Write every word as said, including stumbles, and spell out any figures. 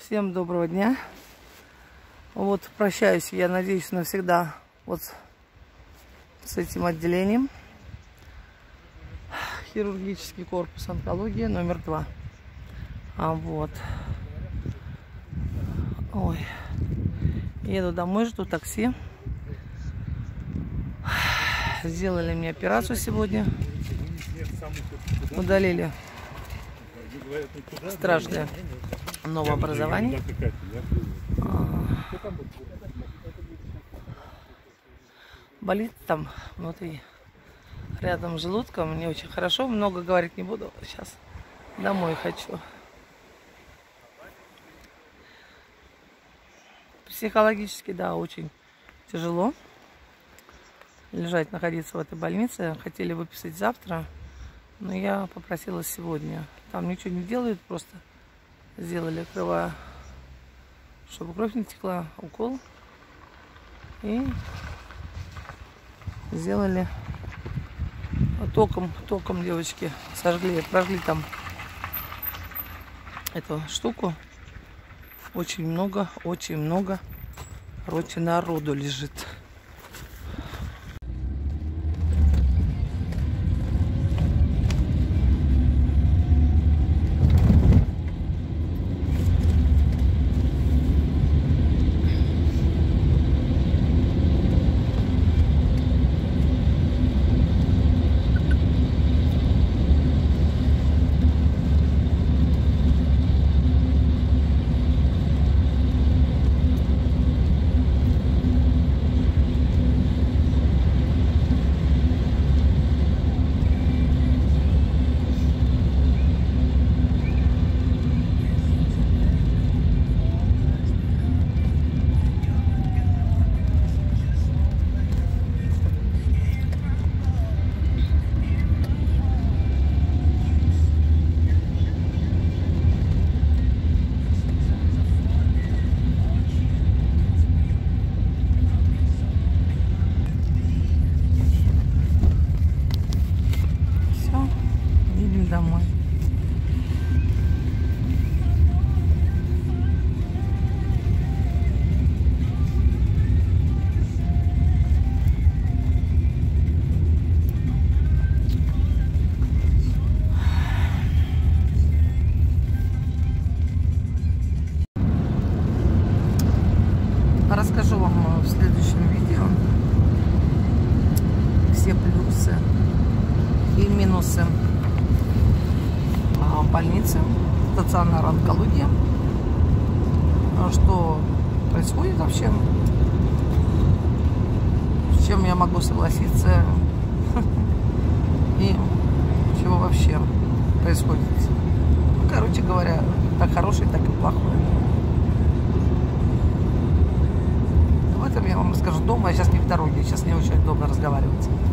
Всем доброго дня. Вот прощаюсь, я надеюсь, навсегда вот с этим отделением. Хирургический корпус, онкология, номер два. А вот. Ой. Еду домой, жду такси. Сделали мне операцию сегодня. Удалили страшное новообразование. Болит там внутри, рядом с желудком. Не очень хорошо, много говорить не буду. Сейчас домой хочу. Психологически, да, очень тяжело лежать, находиться в этой больнице. Хотели выписать завтра, но я попросила сегодня. Там ничего не делают, просто сделали крово, чтобы кровь не текла, укол. И сделали током, током девочки сожгли, прожгли там эту штуку. Очень много, очень много, короче, народу лежит. Домой. Расскажу вам в следующем видео все плюсы и минусы больницы, стационар онкологии, что происходит вообще, с чем я могу согласиться и чего вообще происходит. Короче говоря, так хорошее, так и плохое. Об этом я вам расскажу дома, я сейчас не в дороге, сейчас не очень удобно разговаривать.